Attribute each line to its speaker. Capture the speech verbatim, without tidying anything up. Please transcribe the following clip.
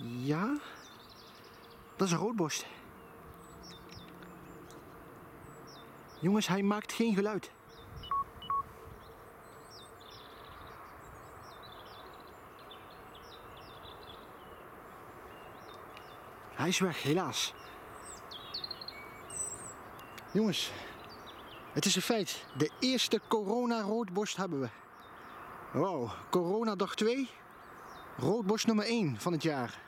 Speaker 1: Ja, dat is een roodborst. Jongens, hij maakt geen geluid. Hij is weg, helaas. Jongens, het is een feit. De eerste corona-roodborst hebben we. Wow, corona dag twee. Roodborst nummer één van het jaar.